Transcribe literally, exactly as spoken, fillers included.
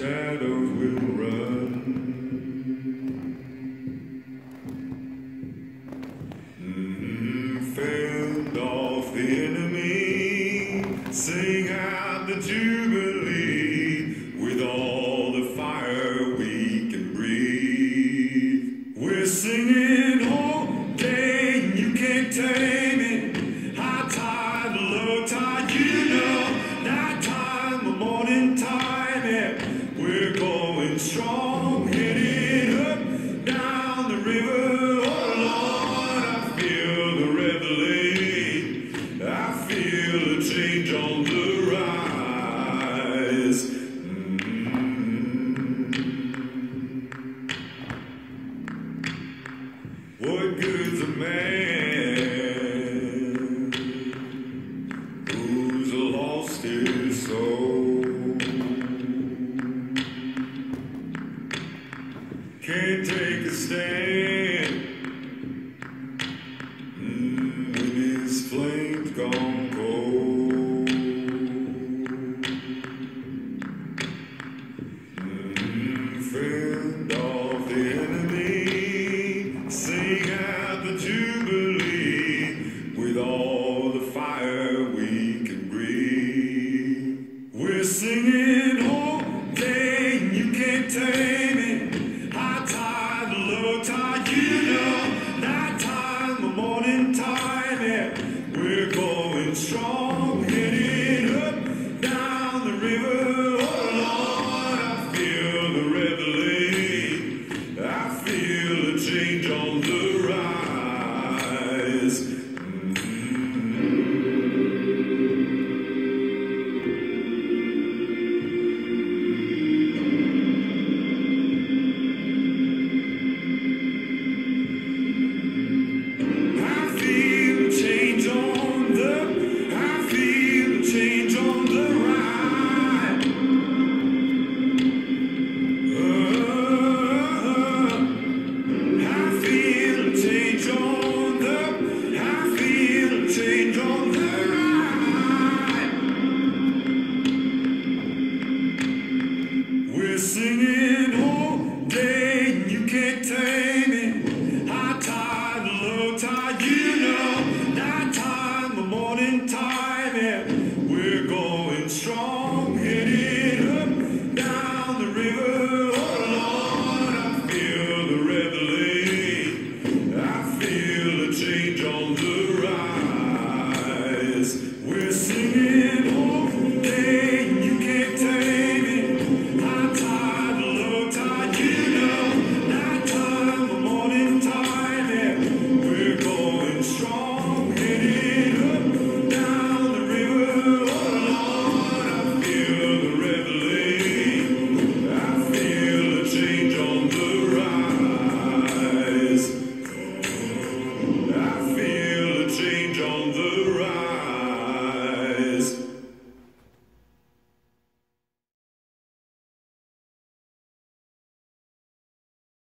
shadows will run. Mm-hmm. Fend off the enemy, sing out the jubilee with all the fire we can breathe. We're singing all day, you can't tame it. High tide, low tide, you know, night time, or morning time, yeah. We're going strong, heading up, down the river. Oh Lord, I feel the reveille, I feel a change on the rise. Mm-hmm. What good's a man who's lost his soul? Can't take a stand mm, when his flame's gone cold. Mm, fend off the enemy, sing out the jubilee with all the fire we can breathe. We're singing all day, you can't tame it. High tide, low tide, you know, night time, or morning time, yeah. We're going strong, heading up, down the river. Oh Lord, I feel the reveille, I feel a change on the rise. Mm-hmm. I feel a change on the, I feel a change on the rise. Uh, I feel a change on the, I feel a change on the rise. We're singing